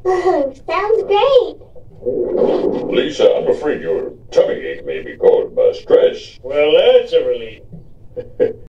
Sounds great. Lisa, I'm afraid your tummy ache may be caused by stress. Well, that's a relief.